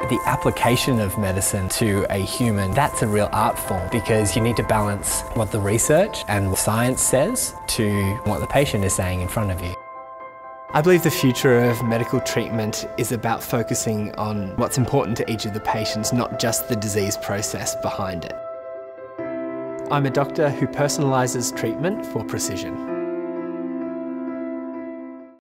The application of medicine to a human, that's a real art form because you need to balance what the research and science says to what the patient is saying in front of you. I believe the future of medical treatment is about focusing on what's important to each of the patients, not just the disease process behind it. I'm a doctor who personalises treatment for precision.